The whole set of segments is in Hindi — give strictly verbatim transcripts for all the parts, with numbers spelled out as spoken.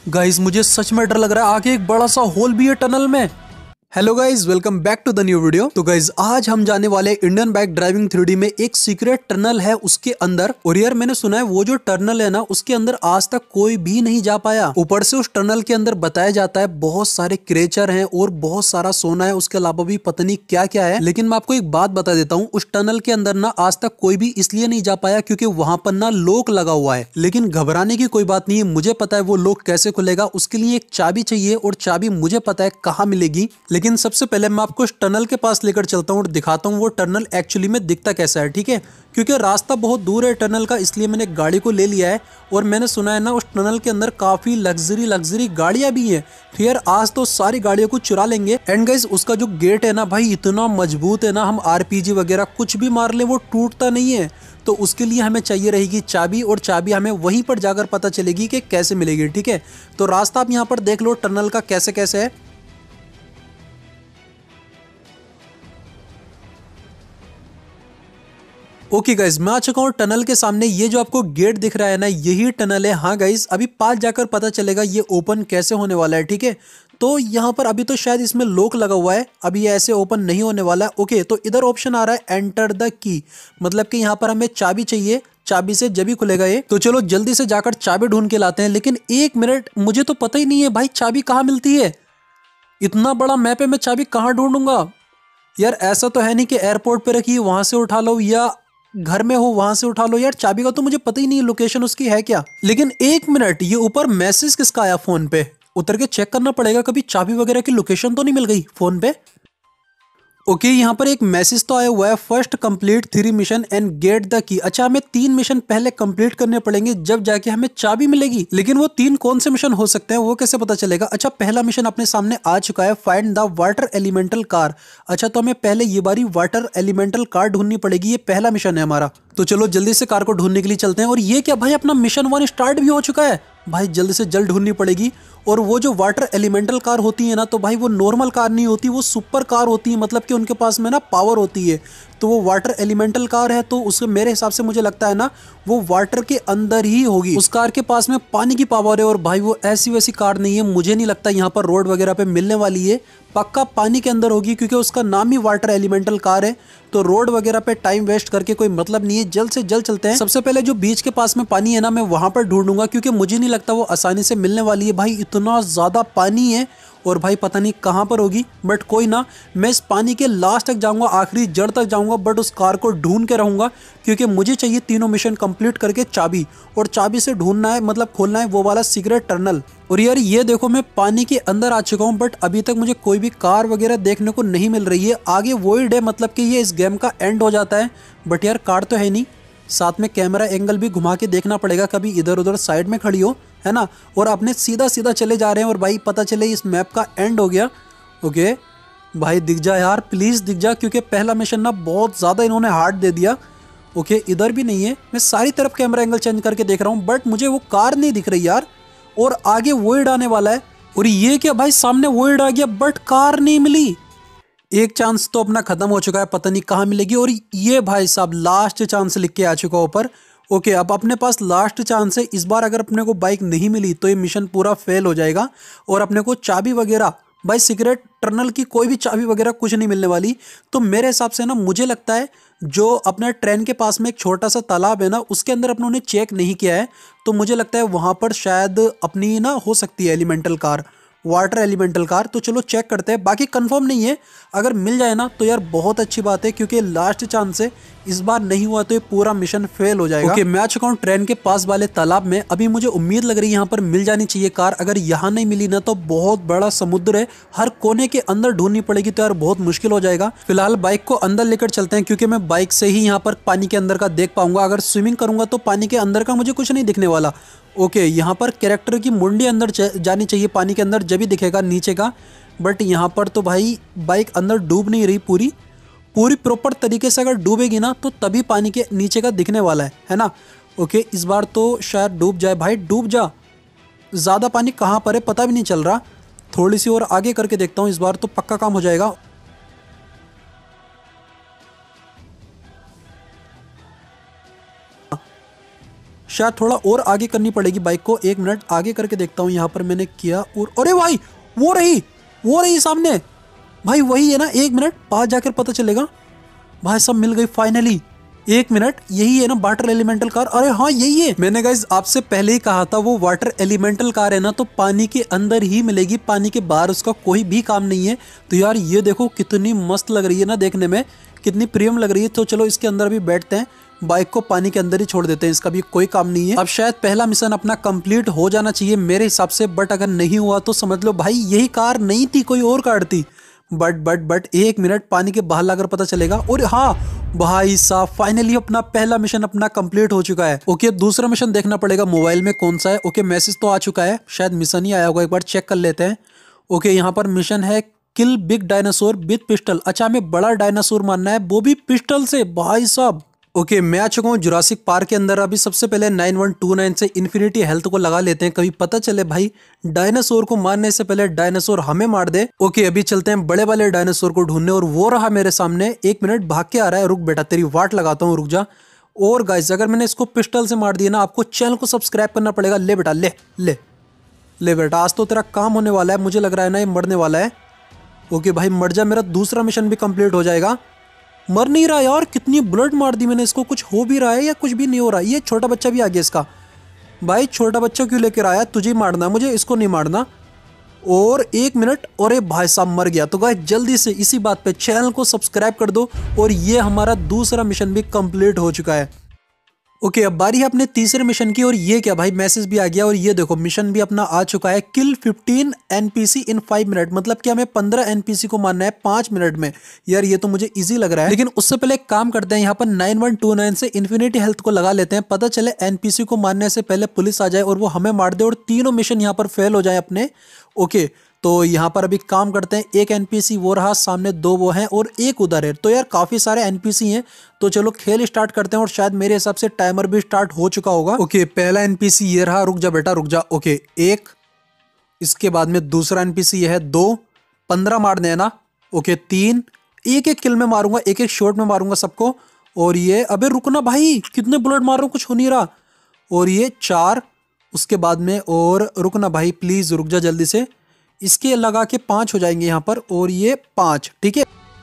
गाइस मुझे सच में डर लग रहा है, आगे एक बड़ा सा होल भी है टनल में। Hello guys, welcome back to the new video. तो गाइज आज हम जाने वाले Indian bike driving three D में एक सीक्रेट टनल है उसके अंदर। और यार मैंने सुना है वो जो टनल है ना उसके अंदर आज तक कोई भी नहीं जा पाया। ऊपर से उस टनल के अंदर बताया जाता है बहुत सारे क्रिएचर हैं और बहुत सारा सोना है, उसके अलावा भी पता नहीं क्या क्या है। लेकिन मैं आपको एक बात बता देता हूँ, उस टनल के अंदर ना आज तक कोई भी इसलिए नहीं जा पाया क्योंकि वहां पर ना लॉक लगा हुआ है। लेकिन घबराने की कोई बात नहीं है, मुझे पता है वो लॉक कैसे खुलेगा। उसके लिए एक चाबी चाहिए और चाबी मुझे पता है कहाँ मिलेगी। लेकिन सबसे पहले मैं आपको इस टनल के पास लेकर चलता हूँ और दिखाता हूँ वो टनल एक्चुअली में दिखता कैसा है, ठीक है। क्योंकि रास्ता बहुत दूर है टनल का, इसलिए मैंने गाड़ी को ले लिया है। और मैंने सुना है ना उस टनल के अंदर काफी लग्जरी लग्जरी गाड़ियां भी हैं। फिर आज तो सारी गाड़ियों को चुरा लेंगे। एंड गाइस उसका जो गेट है ना भाई इतना मजबूत है ना, हम आरपीजी वगैरह कुछ भी मार ले वो टूटता नहीं है। तो उसके लिए हमें चाहिए रहेगी चाबी, और चाबी हमें वहीं पर जाकर पता चलेगी कि कैसे मिलेगी, ठीक है। तो रास्ता आप यहाँ पर देख लो टनल का कैसे कैसे है। ओके गाइज मैं आ चुका हूँ टनल के सामने। ये जो आपको गेट दिख रहा है ना यही टनल है। हाँ गाइज अभी पास जाकर पता चलेगा ये ओपन कैसे होने वाला है, ठीक है। तो यहाँ पर अभी तो शायद इसमें लॉक लगा हुआ है, अभी ये ऐसे ओपन नहीं होने वाला है। ओके तो इधर ऑप्शन आ रहा है एंटर द की, मतलब कि यहाँ पर हमें चाबी चाहिए, चाबी से जब ही खुलेगा ये। तो चलो जल्दी से जाकर चाबी ढूंढ के लाते हैं। लेकिन एक मिनट, मुझे तो पता ही नहीं है भाई चाबी कहाँ मिलती है। इतना बड़ा मैप है, मैं चाबी कहाँ ढूंढूंगा यार। ऐसा तो है नहीं कि एयरपोर्ट पे रखी वहां से उठा लो या घर में हो वहां से उठा लो। यार चाबी का तो मुझे पता ही नहीं है लोकेशन उसकी है क्या। लेकिन एक मिनट, ये ऊपर मैसेज किसका आया फोन पे, उतर के चेक करना पड़ेगा कभी चाबी वगैरह की लोकेशन तो नहीं मिल गई फोन पे। ओके okay, यहाँ पर एक मैसेज तो आया हुआ है, first complete three mission and get the key. अच्छा हमें तीन मिशन पहले कंप्लीट करने पड़ेंगे जब जाके हमें चाबी मिलेगी। लेकिन वो तीन कौन से मिशन हो सकते हैं वो कैसे पता चलेगा। अच्छा पहला मिशन अपने सामने आ चुका है, find the water elemental car. अच्छा तो हमें पहले ये बारी वाटर एलिमेंटल कार ढूंढनी पड़ेगी, ये पहला मिशन है हमारा। तो चलो जल्दी से कार को ढूंढने के लिए चलते हैं। और ये क्या भाई, अपना मिशन वन स्टार्ट भी हो चुका है भाई, जल्दी से जल्द ढूंढनी पड़ेगी। और वो जो वाटर एलिमेंटल कार होती है ना, तो भाई वो नॉर्मल कार नहीं होती, वो सुपर कार होती है, मतलब कि उनके पास में ना पावर होती है। तो वो वाटर एलिमेंटल कार है, तो उसके मेरे हिसाब से मुझे लगता है ना वो वाटर के अंदर ही होगी। उस कार के पास में पानी की पावर है। और भाई वो ऐसी वैसी कार नहीं है, मुझे नहीं लगता यहाँ पर रोड वगैरह पे मिलने वाली है, पक्का पानी के अंदर होगी क्योंकि उसका नाम ही वाटर एलिमेंटल कार है। तो रोड वगैरह पे टाइम वेस्ट करके कोई मतलब नहीं है, जल्द से जल्द चलते हैं। सबसे पहले जो बीच के पास में पानी है ना मैं वहां पर ढूंढूंगा, क्योंकि मुझे नहीं लगता वो आसानी से मिलने वाली है। भाई इतना ज्यादा पानी है और भाई पता नहीं कहां पर होगी, बट कोई ना, मैं इस पानी के लास्ट तक जाऊंगा, आखिरी जड़ तक जाऊंगा, बट उस कार को ढूंढ के रहूंगा क्योंकि मुझे चाहिए तीनों मिशन कंप्लीट करके चाबी। और चाबी से ढूंढना है, मतलब खोलना है वो वाला सीक्रेट टनल। और यार ये देखो मैं पानी के अंदर आ चुका हूँ, बट अभी तक मुझे कोई भी कार वगैरह देखने को नहीं मिल रही है। आगे वॉइड है, मतलब कि ये इस गेम का एंड हो जाता है। बट यार कार तो है नहीं, साथ में कैमरा एंगल भी घुमा के देखना पड़ेगा, कभी इधर उधर साइड में खड़ी हो, है ना। और अपने सीधा सीधा चले जा रहे हैं और भाई पता चले इस मैप का एंड हो गया। ओके भाई दिख जा यार, प्लीज दिख जा, क्योंकि पहला मिशन ना बहुत ज्यादा इन्होंने हार्ड दे दिया। ओके इधर भी नहीं है, मैं सारी तरफ कैमरा एंगल चेंज करके देख रहा हूँ, बट मुझे वो कार नहीं दिख रही यार। और आगे वॉइड आने वाला है। और ये क्या भाई, सामने वॉइड आ गया बट कार नहीं मिली। एक चांस तो अपना खत्म हो चुका है, पता नहीं कहाँ मिलेगी। और ये भाई साहब लास्ट चांस लिख के आ चुका ऊपर। ओके अब अपने पास लास्ट चांस है, इस बार अगर अपने को बाइक नहीं मिली तो ये मिशन पूरा फेल हो जाएगा। और अपने को चाबी वगैरह, भाई सीक्रेट टनल की कोई भी चाबी वगैरह कुछ नहीं मिलने वाली। तो मेरे हिसाब से ना मुझे लगता है जो अपने ट्रेन के पास में एक छोटा सा तालाब है ना, उसके अंदर अपनों ने चेक नहीं किया है। तो मुझे लगता है वहां पर शायद अपनी ना हो सकती है elemental car, water elemental car. तो चलो चेक करते हैं, बाकी कंफर्म नहीं है, अगर मिल जाए ना तो यार बहुत अच्छी बात है, क्योंकि लास्ट चांस है, इस बार नहीं हुआ तो ये पूरा मिशन फेल हो जाएगा। ओके मैं आ चुका हूँ ट्रेन के पास वाले तालाब में। अभी मुझे उम्मीद लग रही है यहाँ पर मिल जानी चाहिए कार। अगर यहाँ नहीं मिली ना तो बहुत बड़ा समुद्र है, हर कोने के अंदर ढूंढनी पड़ेगी, तो यार बहुत मुश्किल हो जाएगा। फिलहाल बाइक को अंदर लेकर चलते हैं, क्योंकि मैं बाइक से ही यहाँ पर पानी के अंदर का देख पाऊंगा। अगर स्विमिंग करूंगा तो पानी के अंदर का मुझे कुछ नहीं दिखने वाला। ओके okay, यहाँ पर कैरेक्टर की मुंडी अंदर जानी चाहिए पानी के अंदर, जब ही दिखेगा नीचे का। बट यहाँ पर तो भाई बाइक अंदर डूब नहीं रही, पूरी पूरी प्रॉपर तरीके से अगर डूबेगी ना तो तभी पानी के नीचे का दिखने वाला है है ना। ओके okay, इस बार तो शायद डूब जाए। भाई डूब जा, ज़्यादा पानी कहाँ पर है पता भी नहीं चल रहा। थोड़ी सी और आगे करके देखता हूँ, इस बार तो पक्का काम हो जाएगा। शायद थोड़ा और आगे करनी पड़ेगी बाइक को। एक मिनट आगे करके देखता हूँ। यहाँ पर मैंने किया और अरे भाई वो रही वो रही सामने भाई, वही है ना। एक मिनट पास जाकर पता चलेगा। भाई सब मिल गई फाइनली। एक मिनट यही है ना वाटर एलिमेंटल कार? अरे हाँ यही है। मैंने गाइस आपसे पहले ही कहा था वो वाटर एलिमेंटल कार है ना तो पानी के अंदर ही मिलेगी, पानी के बाहर उसका कोई भी काम नहीं है। तो यार ये देखो कितनी मस्त लग रही है ना देखने में, कितनी प्रीमियम लग रही है। तो चलो इसके अंदर भी बैठते हैं, बाइक को पानी के अंदर ही छोड़ देते हैं, इसका भी कोई काम नहीं है। अब शायद पहला मिशन अपना कंप्लीट हो जाना चाहिए मेरे हिसाब से, बट अगर नहीं हुआ तो समझ लो भाई यही कार नहीं थी, कोई और कार थी। बट बट बट एक मिनट पानी के बाहर लाकर पता चलेगा। और हाँ भाई साहब फाइनली अपना पहला मिशन अपना कंप्लीट हो चुका है। ओके दूसरा मिशन देखना पड़ेगा मोबाइल में कौन सा है। ओके मैसेज तो आ चुका है, शायद मिशन ही आया होगा, एक बार चेक कर लेते हैं। ओके यहाँ पर मिशन है kill big dinosaur with pistol. अच्छा हमें बड़ा डायनासोर मारना है, वो भी पिस्टल से भाई साहब। ओके मैं आ चुका हूँ जुरासिक पार्क के अंदर। अभी सबसे पहले नाइन वन टू नाइन से इन्फिनिटी हेल्थ को लगा लेते हैं, कभी पता चले भाई डायनासोर को मारने से पहले डायनासोर हमें मार दे। ओके अभी चलते हैं बड़े वाले डायनासोर को ढूंढने, और वो रहा मेरे सामने। एक मिनट भाग के आ रहा है, रुक बेटा तेरी वाट लगाता हूँ, रुक जा। और गाइस अगर मैंने इसको पिस्टल से मार दिया ना, आपको चैनल को सब्सक्राइब करना पड़ेगा। ले बेटा ले ले ले बेटा, आज तो तेरा काम होने वाला है, मुझे लग रहा है ना ये मरने वाला है। ओके भाई मर जा, मेरा दूसरा मिशन भी कंप्लीट हो जाएगा। मर नहीं रहा यार, कितनी बुलेट मार दी मैंने इसको, कुछ हो भी रहा है या कुछ भी नहीं हो रहा है। ये छोटा बच्चा भी आ गया इसका। भाई छोटा बच्चा क्यों लेकर आया, तुझे मारना, मुझे इसको नहीं मारना। और एक मिनट, अरे भाई साहब मर गया। तो गाइस जल्दी से इसी बात पे चैनल को सब्सक्राइब कर दो, और ये हमारा दूसरा मिशन भी कंप्लीट हो चुका है। ओके अब बारी है अपने तीसरे मिशन की, और ये क्या भाई मैसेज भी आ गया, और ये देखो मिशन भी अपना आ चुका है। Kill fifteen NPC in five minute, मतलब कि हमें पंद्रह एनपीसी को मारना है पांच मिनट में। यार ये तो मुझे इजी लग रहा है, लेकिन उससे पहले एक काम करते हैं, यहाँ पर नाइन वन टू नाइन से इन्फिनिटी हेल्थ को लगा लेते हैं। पता चले एनपीसी को मारने से पहले पुलिस आ जाए और वो हमें मार दे, और तीनों मिशन यहाँ पर फेल हो जाए अपने। ओके तो यहाँ पर अभी काम करते हैं, एक एनपीसी वो रहा सामने, दो वो हैं और एक उधर है। तो यार काफी सारे एनपीसी हैं, तो चलो खेल स्टार्ट करते हैं, और शायद मेरे हिसाब से टाइमर भी स्टार्ट हो चुका होगा। ओके पहला एनपीसी ये रहा, रुक जा बेटा रुक जा। ओके एक, इसके बाद में दूसरा एनपीसी ये है, दो, पंद्रह मारने हैं ना। ओके तीन, एक एक किल में मारूंगा, एक एक शॉट में मारूंगा सबको। और ये अबे रुकना भाई, कितने बुलेट मार रहा हूँ, कुछ हो नहीं रहा। और ये चार, उसके बाद में और रुकना भाई प्लीज, रुक जा जल्दी से। इसके लगा के पांच हो जाएंगे यहाँ पर, और ये पांच, ठीक है।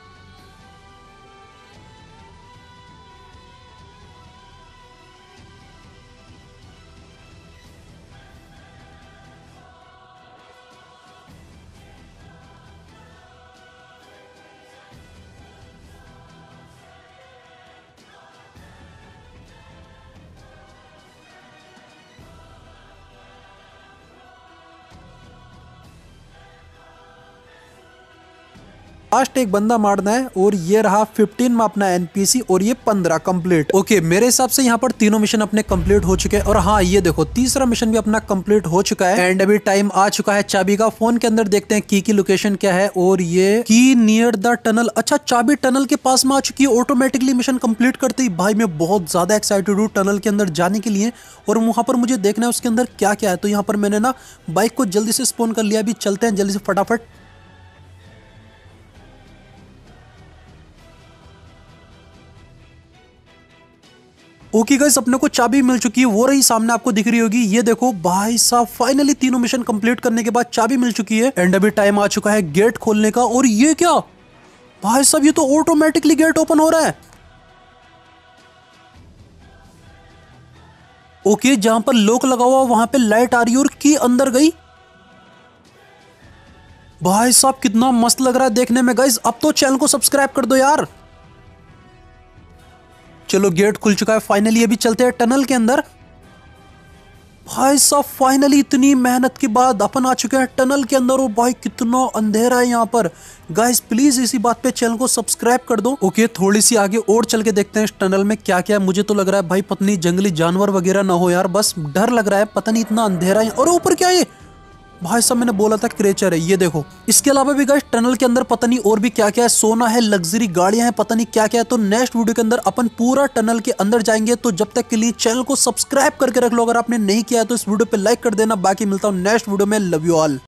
लास्ट एक बंदा मारना है, और ये रहा फिफ्टीन में अपना एनपीसी, और ये पंद्रह कंप्लीट। ओके मेरे हिसाब से यहाँ पर तीनों मिशन अपने कंप्लीट हो चुके हैं। और हाँ ये देखो तीसरा मिशन भी अपना कंप्लीट हो चुका है। एंड अभी टाइम आ चुका है चाबी का। फोन के अंदर देखते हैं की की लोकेशन क्या है, और ये की नियर द टनल। अच्छा चाबी टनल के पास में आ चुकी है ऑटोमेटिकली मिशन कंप्लीट करते ही। भाई मैं बहुत ज्यादा एक्साइटेड हूँ टनल के अंदर जाने के लिए, और वहां पर मुझे देखना है उसके अंदर क्या क्या है। तो यहाँ पर मैंने ना बाइक को जल्दी से स्पॉन कर लिया। अभी चलते हैं जल्दी से फटाफट। ओके गाइस अपने को चाबी मिल चुकी है, वो रही सामने आपको दिख रही होगी। ये देखो भाई साहब फाइनली तीनों मिशन कंप्लीट करने के बाद चाबी मिल चुकी है। एंड अभी टाइम आ चुका है गेट खोलने का। और ये क्या भाई साहब, ये तो ऑटोमेटिकली गेट ओपन हो रहा है। ओके जहां पर लॉक लगा हुआ वहां पे लाइट आ रही है, और की अंदर गई। भाई साहब कितना मस्त लग रहा है देखने में। गाइस अब तो चैनल को सब्सक्राइब कर दो यार। चलो गेट खुल चुका है फाइनली। अभी चलते हैं टनल के अंदर। भाई साहब फाइनली इतनी मेहनत के बाद अपन आ चुके हैं टनल के अंदर। और भाई कितना अंधेरा है यहाँ पर। गाइस प्लीज इसी बात पे चैनल को सब्सक्राइब कर दो। ओके थोड़ी सी आगे और चल के देखते हैं इस टनल में क्या क्या है। मुझे तो लग रहा है भाई पत्नी जंगली जानवर वगैरह ना हो यार, बस डर लग रहा है, पता नहीं इतना अंधेरा है। और ऊपर क्या है भाई साहब, मैंने बोला था क्रेचर है, ये देखो। इसके अलावा भी गाइस टनल के अंदर पता नहीं और भी क्या क्या है, सोना है, लग्जरी गाड़ियां हैं, पता नहीं क्या क्या है। तो नेक्स्ट वीडियो के अंदर अपन पूरा टनल के अंदर जाएंगे। तो जब तक के लिए चैनल को सब्सक्राइब करके रख लो, अगर आपने नहीं किया है तो इस वीडियो पे लाइक कर देना। बाकी मिलता हूं नेक्स्ट वीडियो में, लव यू ऑल।